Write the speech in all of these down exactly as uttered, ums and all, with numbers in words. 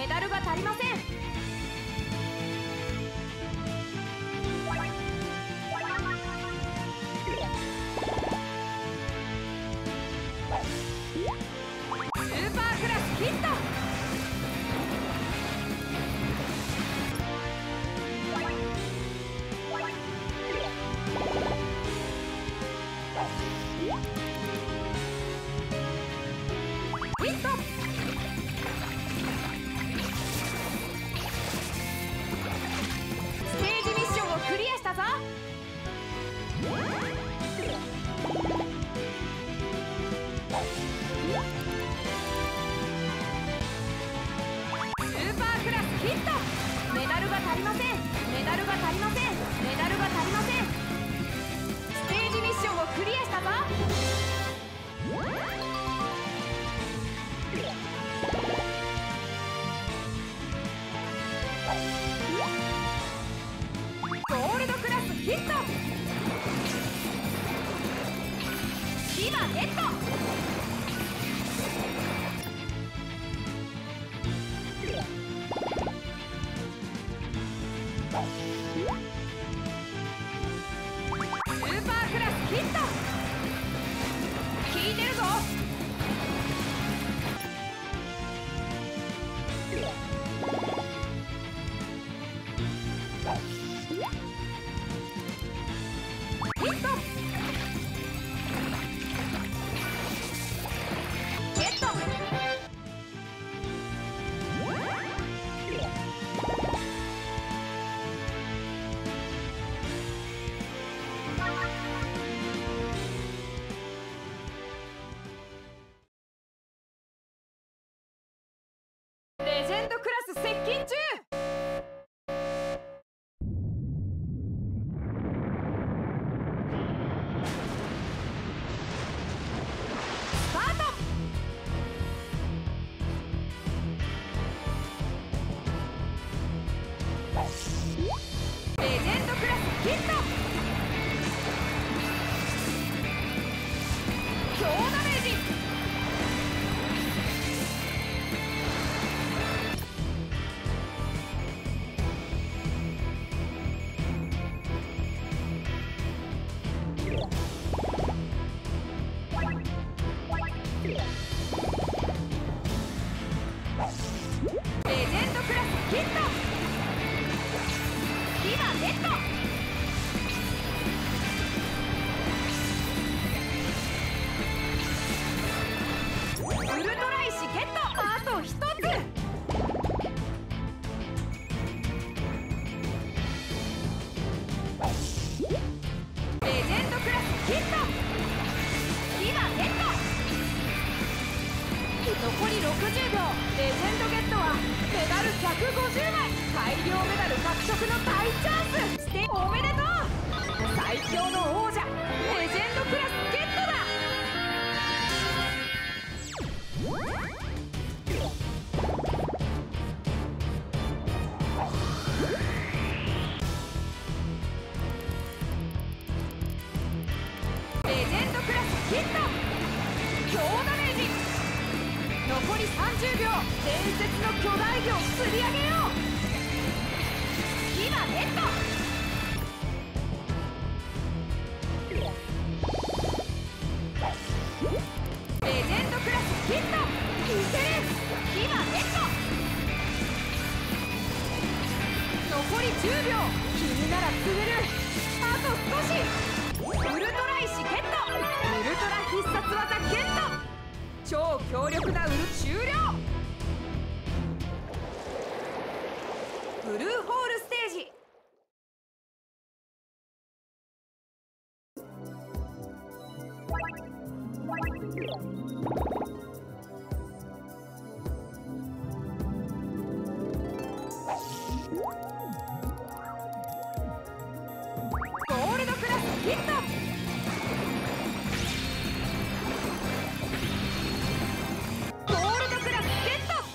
メダルが足りません。スーパークラスヒット。ヒット。ステージミッションをクリアしたぞ。スーパークラスヒット。メダルが足りません。メダルが足りません。メダルが足りません。ステージミッションをクリアしたぞ。ゴールドクラスヒット。牙ゲット。スーパークラスヒット。効いてるぞ。ヒット。ゲット。レジェンドクラス接近中。スタート。レジェンドクラスヒット。強ダメージ。レジェンドクラスヒット。牙ゲット。ウルトラ石ゲット。あとひとつ。レジェンドクラスヒット。牙ゲット。残りろくじゅうびょう。レジェンドゲットはメダルひゃくごじゅうまい。大量メダル獲得の大チャンス。しておめでとう。最強の王者レジェンドクラスゲットだ。レジェンドクラスヒット。強ダメージ。残りさんじゅうびょう。伝説の巨大魚を釣り上げよう。牙ゲット。レジェンドクラスヒット。いける。牙ゲット。残りじゅうびょう。君なら釣れる。あと少し。ウルトラ石ゲット。ウルトラ必殺技ゲット。超強力なウル終了。ブルーホールステージ。ゴールドクラスヒット。ゴールドクラスゲット。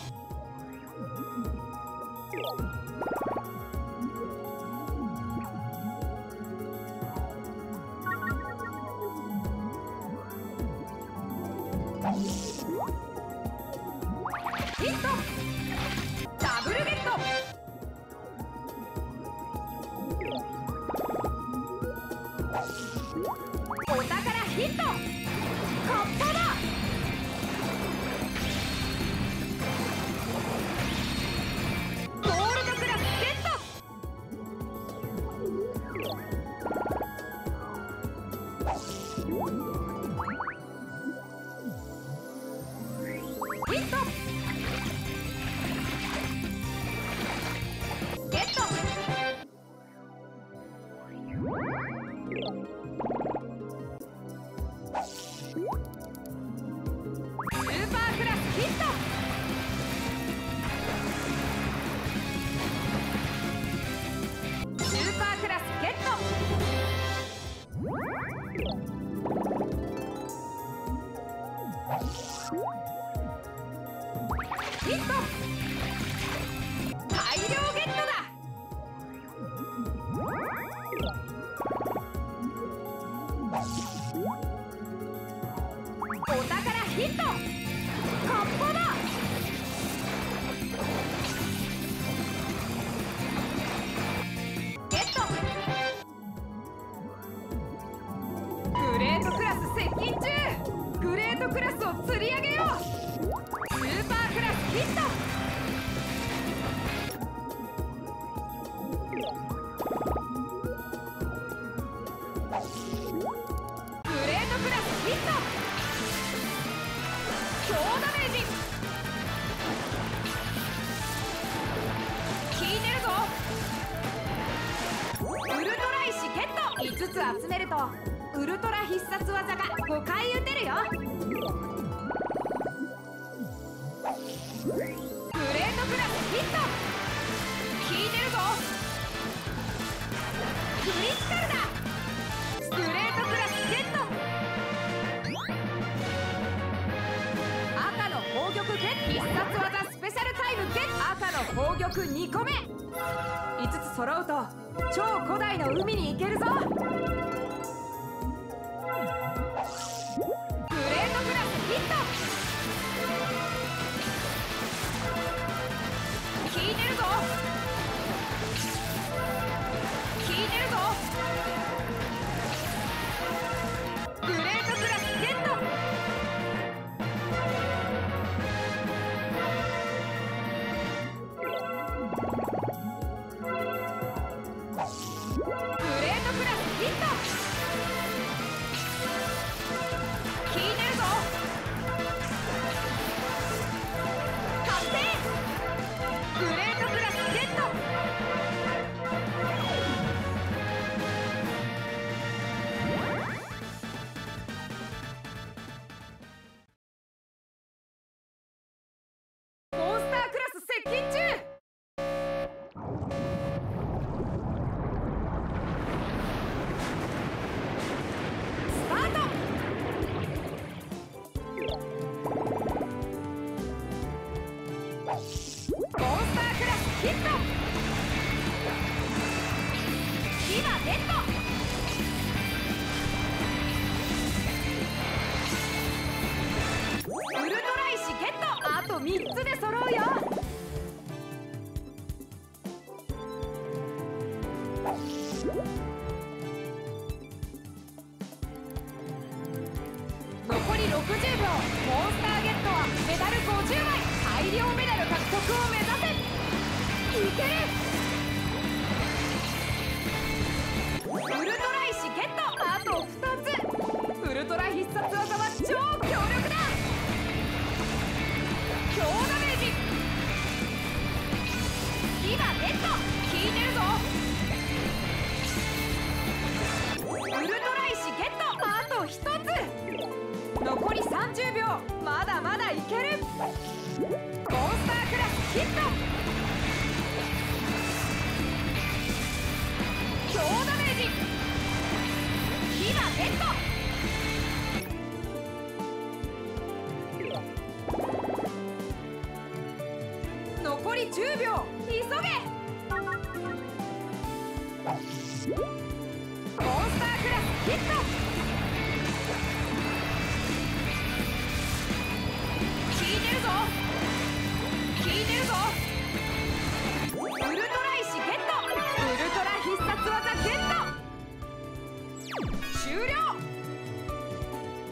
ヒット。ダカッパだ。ゴールドクラスゲット。ヒットゲット。スーパークラスヒット。スーパークラスゲット。ヒット。大量ゲットだ。お宝ヒット。カッパだ。ゲット。グレートクラス接近中。グレートクラスを釣り上げよう。スーパークラスヒット。グレートクラスヒット。強ダメージ効いてるぞ。ウルトラ石ゲット。いつつ集めるとウルトラ必殺技がごかい打てるよ。グレートクラスヒット。効いてるぞ。クリティカルだ。グレートクラスゲット。赤の宝玉ゲット。必殺技スペシャルタイムゲット。赤の宝玉にこめ。いつつ揃うと超古代の海に行けるぞ。グレートクラスヒット。効いてるぞ。効いてるぞ。グレートクラスゲット。グレートクラスヒット。効いてるぞ。確定。グレートクラスゲット。モンスタークラス接近中。スタート。モンスタークラスヒット。火はゲット。ウルトラ石ゲット。あとみっつで揃うよ。残りろくじゅうびょう。モンスターゲットはメダルごじゅうまい。大量メダル獲得を目指せ。いける。ウルトラ石ゲット。あとふたつ。ウルトラ必殺技は超強力だ。強ダメージ。火がゲット。効いてるぞ。ウルトラ石ゲット。あとひとつ。残りさんじゅうびょう。まだまだいける。モンスタークラスヒット。強ダメージ。火がゲット。残りじゅうびょう。急げ。モンスタークラスヒット。効いてるぞ。効いてるぞ。ウルトラ石ゲット。ウルトラ必殺技ゲット。終了。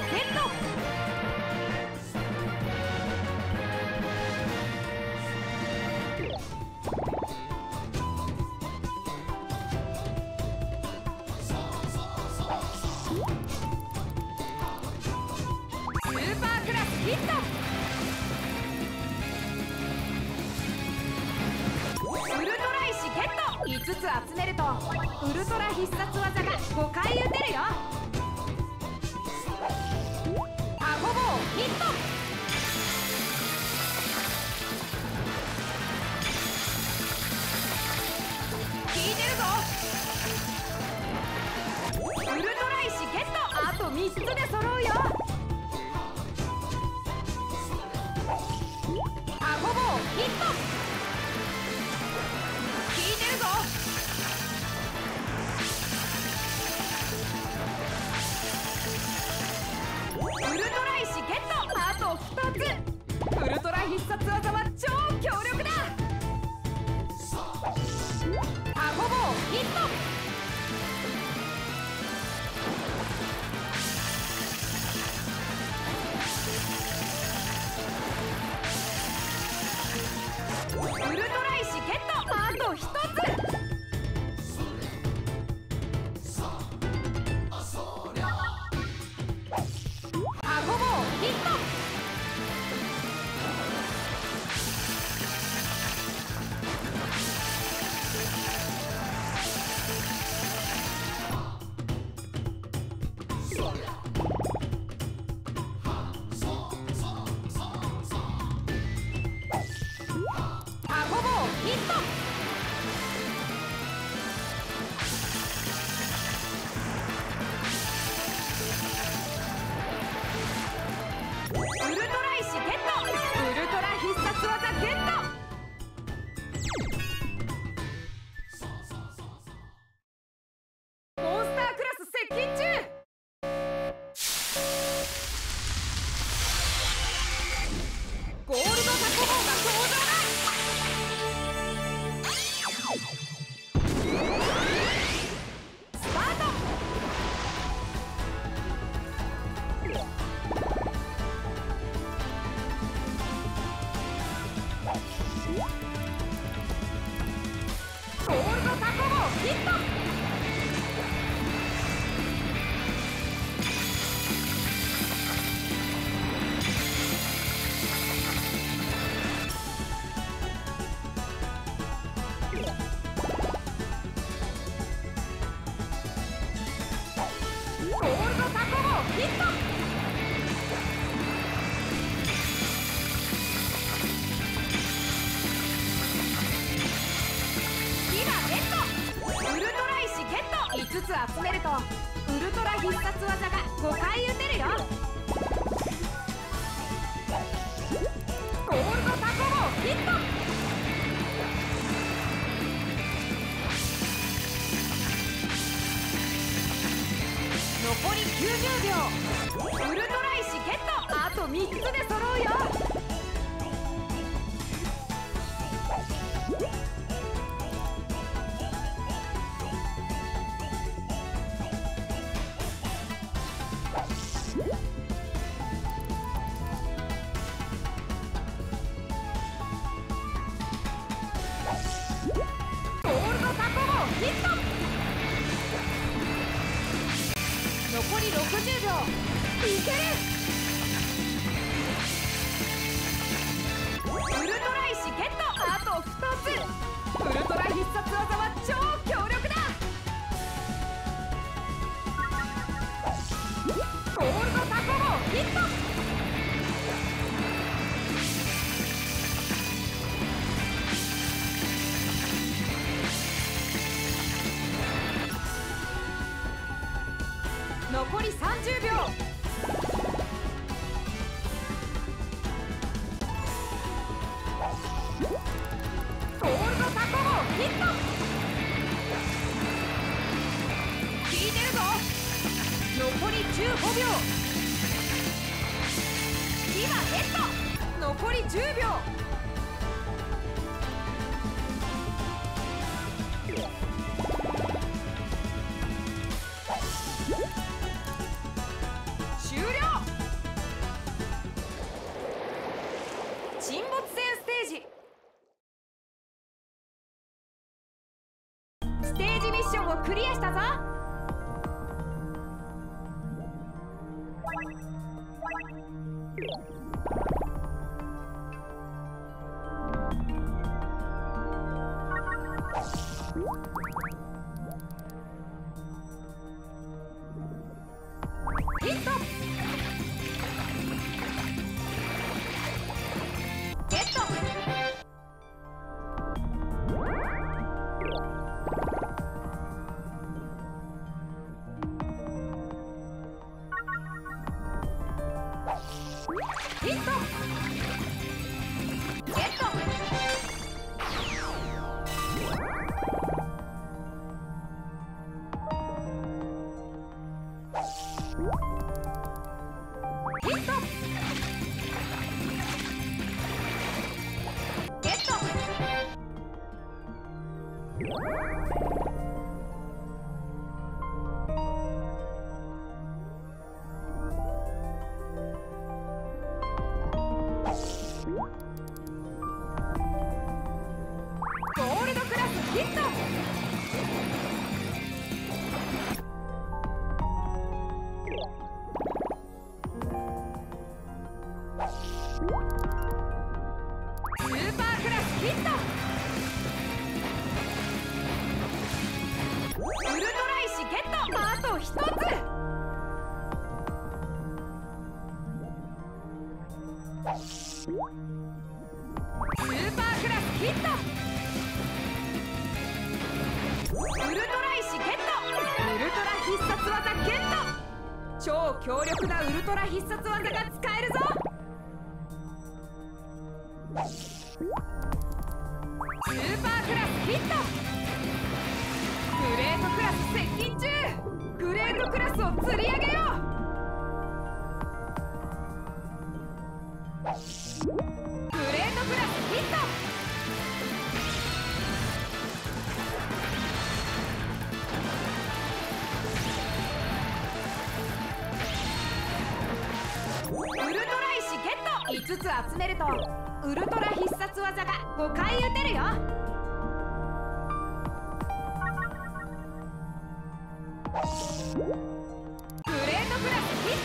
ゲット。スーパークラスヒット。ウルトラ石ゲット。いつつ集めるとウルトラ必殺技がごかい打てるよ。アホボーヒット。効いてるぞ。ウルトラ石ゲット。あとみっつで揃うよ。アホボーヒット。効いてるぞ。ウルトラ石ゲット。あとふたつ。ウルトラ必殺技は超強力だ。アホボーヒット。ウルトラ石ゲット。あとひとつ。アホボーヒット。アホボーヒット。ウルトラ石ゲット。ウルトラ必殺技ゲット。モンスタークラス接近中。ゴールドタコボーが登場だ。スタート。ゴールドタコボーヒット。ゴールドタコボーヒット。キバゲット。ウルトラ石ゲット。いつつ集めるとウルトラ必殺技がごかい打てるよ。ゴールドタコボーヒット。残りきゅうじゅうびょう。ウルトラ石ゲット。あとみっつで揃うよ。ゴールドタコボーヒット。残りろくじゅうびょう。いける。ウルトラ石ゲット。あとふたつ。ウルトラ必殺技は超強力だ。ゴールドタコボーヒット。残りさんじゅうびょう。ゴールドタコボーヒット。効いてるぞ。残りじゅうごびょう。キバゲット。残りじゅうびょう。終了。 クリアしたぞ。ヒット。ゲット。ヒット。ゲット。ヒット。ゲット。ゴールドクラスヒット。スーパークラスヒット。ウルトラ石ゲット。あとひとつ。スーパークラスヒット。ウルトラ石ゲット。ウルトラ必殺技ゲット。超強力なウルトラ必殺技が使えるぞ。スーパークラスヒット。グレートクラス接近中。グレートクラスを釣り上げよう。グレートクラスヒット。ウルトラ石ゲット。いつつ集めるとウルトラ必殺技がごかい打てるよ。グレートクラスヒット。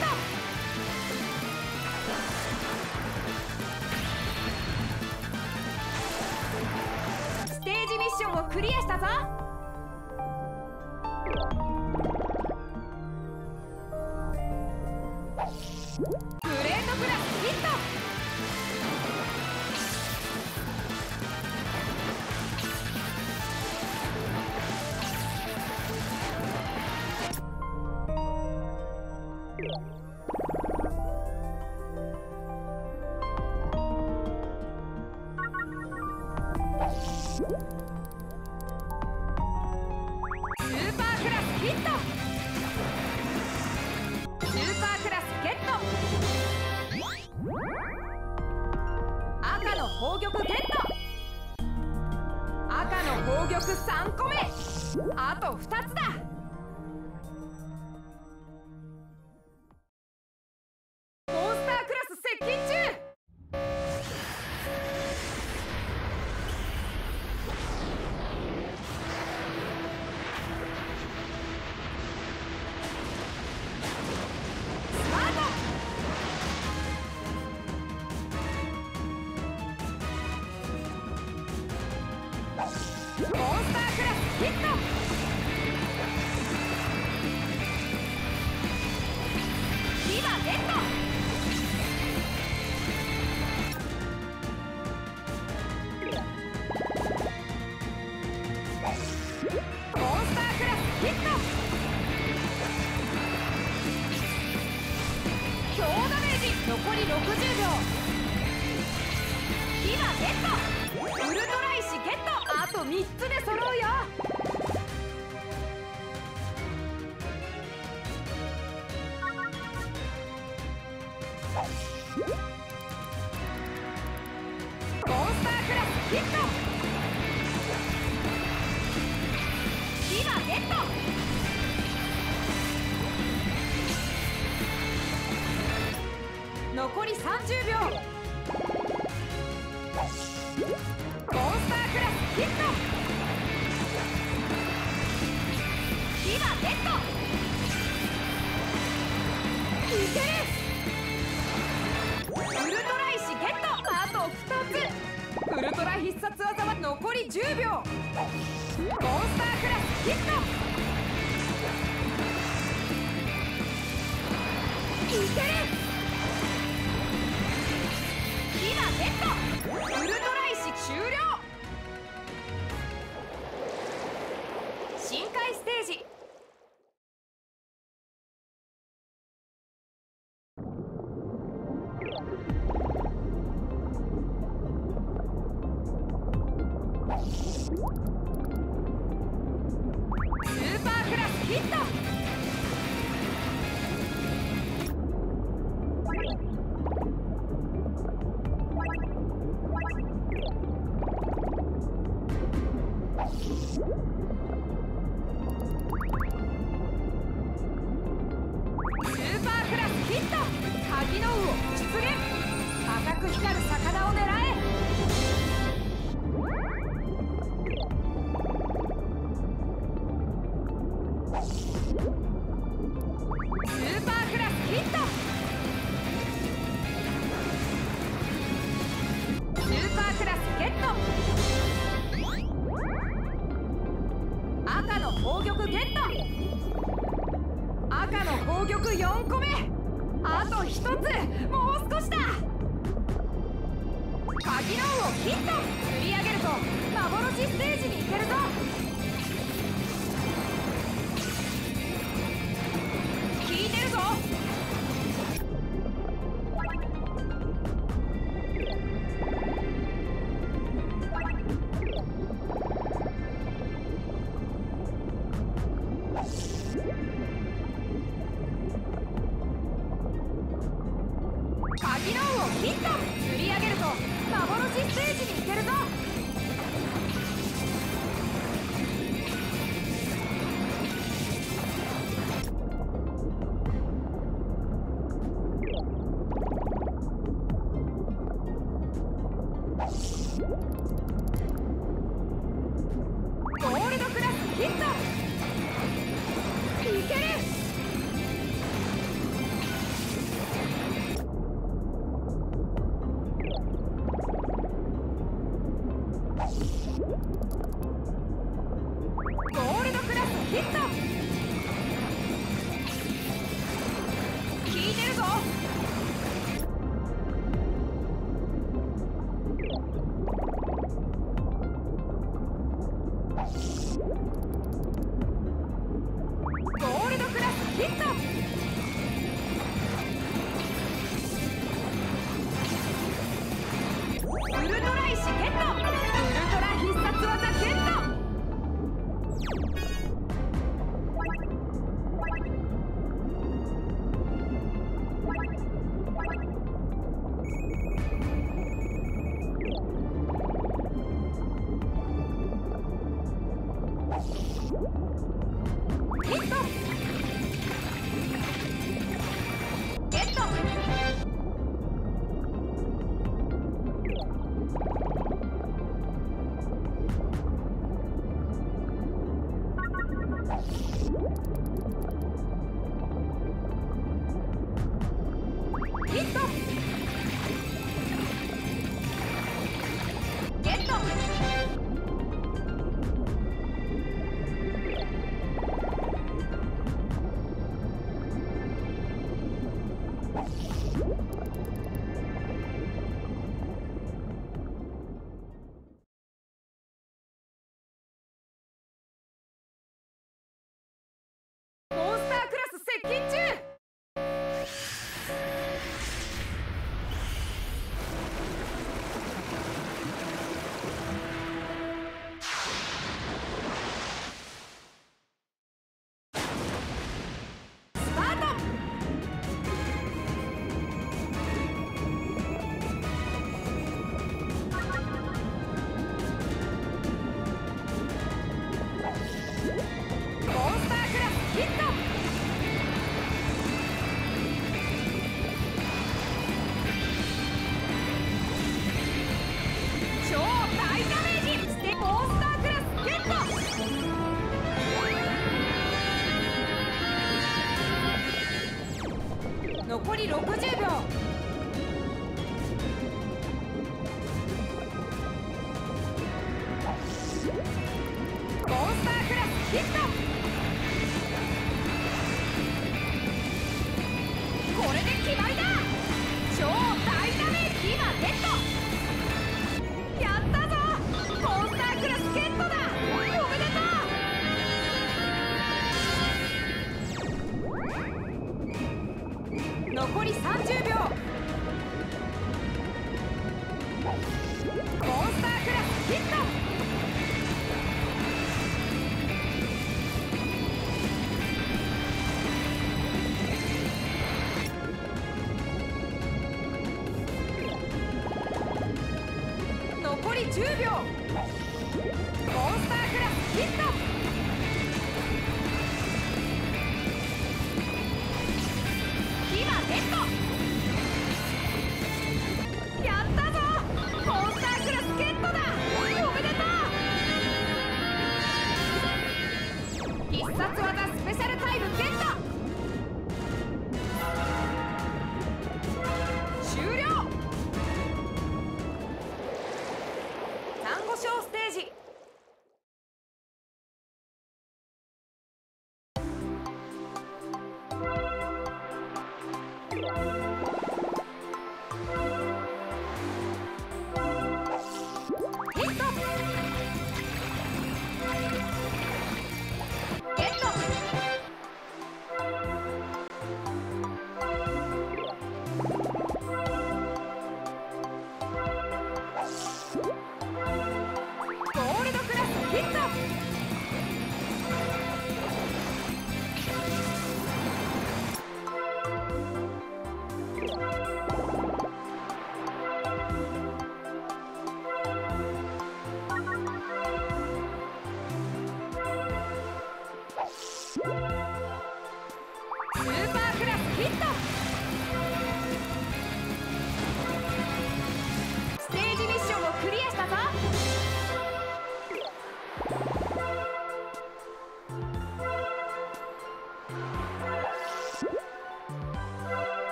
ステージミッションをクリアしたぞ。グレートクラスヒット。スーパークラスヒット。スーパークラスゲット。赤の宝玉ゲット。赤の宝玉さんこめ。あとふたつだ。モンスタークラス接近中。モンスタークラスヒット。リバゲット。モンスタークラスヒット。強ダメージ残りろくじゅうびょう。リバゲット。ウルトラ石ゲット。あとみっつで揃うよ。モンスタークラスヒット。リバゲット。残りさんじゅうびょう。モンスタークラスヒット。 牙ゲット。いける。ウルトラ石ゲット。あとふたつ。ウルトラ必殺技は残りじゅうびょう。モンスタークラスヒット。いける。牙ゲット。ウルトラ石終了。深海ステージ。スーパークラスヒット。鍵の魚出現。赤く光る魚を狙え。スーパークラスヒット。スーパークラスゲット。赤の宝玉ゲット。赤の宝玉よんこめ。あとひとつ。もう少しだ。鍵の魚ヒット。釣り上げると幻ステージに行けるぞ。効いてるぞ。鍵の魚ヒット。釣り上げると幻ステージに行けるぞ。ゴールドクラスヒット。いける。ゴールドクラスヒット。効いてるぞ。ゴールドクラスヒット。ウルトラ石ゲット。ウルトラ必殺技ゲット。ヒット。ゲット。ヒット。ゲット。モンスタークラス接近中。 りろくじゅうびょう。モンスタークラスヒット。これで決まりだ。超ダイナミック今ゲット。やったぞ。モンスタークラスゲットだ。おめでとう。残りさんじゅうびょう。モンスタークラスヒット。残りじゅうびょう。モンスタークラスヒット。